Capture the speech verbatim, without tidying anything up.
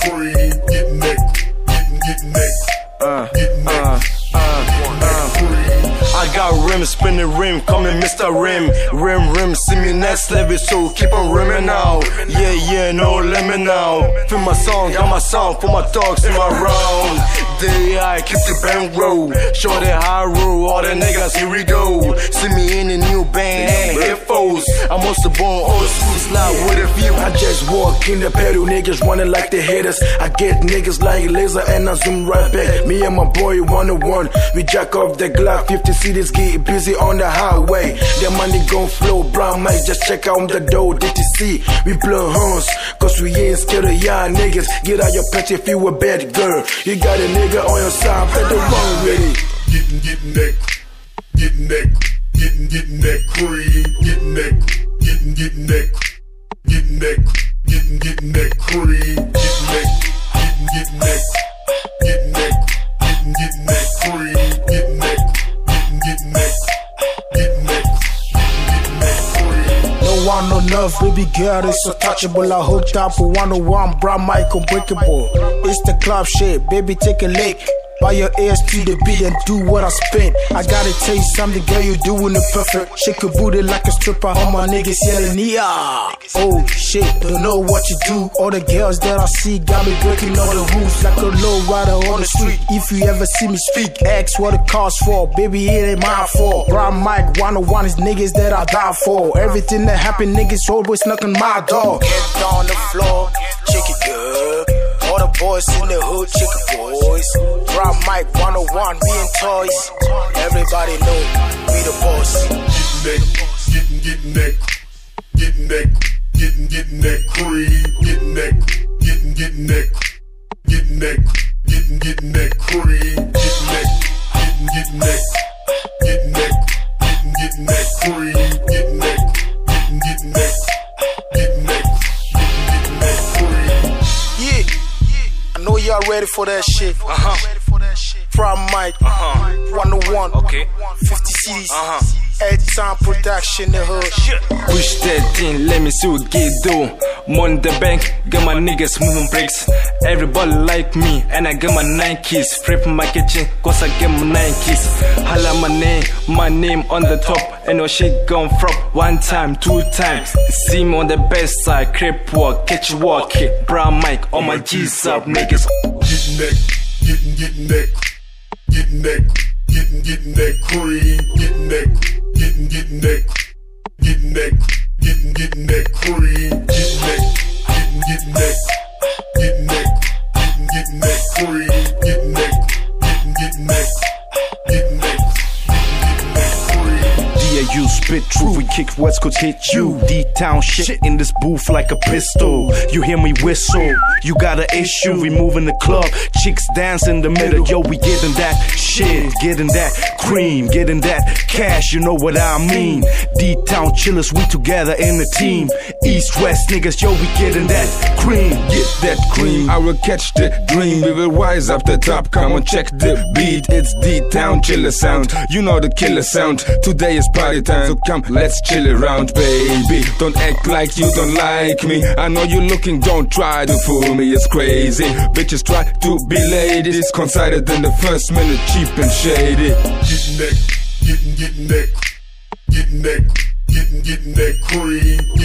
cream, getting that, getting, getting that, Uh, getting that, uh, uh, getting that uh. cream. I got rims, spinning rim, call me Mister Rim. Rim, rim, see me next level, so keep on rimming now. Yeah, yeah, no limit now. Feel my song, got my song for my dogs in my round. Day I keep the band roll, show the high roll, all the niggas, here we go. See me in the new band and the headphones. I'm also born old school, slide with a view. I just walk in the pedal, niggas running like the haters. I get niggas like laser and I zoom right back. Me and my boy one on one, we jack off the Glock. fifty cities get busy on the highway. The money gon' flow, brown mic, just check out the door. D T C, we blow horns, cause we ain't scared of y'all niggas. Get out your pants if you a bad girl. You got a nigga on your side, better run with it. Getting, getting that, getting that, getting, getting that cream, getting that, getting, getting that, getting that, getting, getting that cream, getting that, getting, getting that, getting that, getting, getting that cream, getting that, getting, getting that, getting that, getting, getting that cream. No one no enough, baby girl, it's untouchable. I hooked up for one oh one, brown mic unbreakable. It's the club shit, baby take a lick. Buy your ears to the beat and do what I spit. I gotta tell you something, girl, you doing it perfect. Shake your booty like a stripper, all my niggas yelling, yeah. Oh shit, don't know what you do. All the girls that I see got me breaking all the rules like a low rider on the street. If you ever see me speak, ask what it costs for. Baby, it ain't my fault. Brown mic, one oh one is niggas that I die for. Everything that happen, niggas always knocking my door. Get on the floor, check it good. All the boys in the hood, chicken boys. Brown mic, one oh one, me and toys. Everybody know, we the boss. Getting that, getting, getting that, getting, getting that cream, getting that, getting, getting that, getting that, getting, getting that cream, getting that, getting, getting that, getting that, getting, getting that cream, getting that, getting, getting that, getting that, getting, getting that cream. Yeah, I know y'all ready for that shit. Uh huh. From Mike, Uh-huh. one oh one, Okay. fifty C's, Uh-huh. Time production, the hood. Push that thing, let me see what get do. Money in the bank, get my niggas moving bricks. Everybody like me, and I get my Nikes. Flip my kitchen, cause I get my Nikes. Holla my name, my name on the top. And no shit gon' flop. One time, two times. See me on the best side, crip walk, catch you walk. Brown mic, all my G's up, niggas. Getting that, getting, getting that, getting that, getting, getting that cream, getting that, getting, getting that, getting that, getting, getting that cream, getting that, getting, getting that, getting that, getting, getting that cream, getting that, getting, getting that, getting that, getting, getting that cream. D A U spit truth, we kick West Coast hit you. D-Town shit in this booth like a pistol. You hear me whistle, you got an issue. We move in the club, chicks dance in the middle. Yo, we getting that shit, getting that cream, getting that cash, you know what I mean. D-Town chillers, we together in a team. East-West niggas, yo, we getting that cream. Get that cream, I will catch the dream. We will rise up the top, come on check the beat. It's D-Town chiller sound, you know the killer sound. Today is party time, so come, let's chill around, baby. Don't act like you don't like me. I know you're looking, don't try to fool me, it's crazy. Bitches try to be ladies, considered in the first minute, cheap and shady. Getting that, getting, getting that, getting that, getting, getting that cream.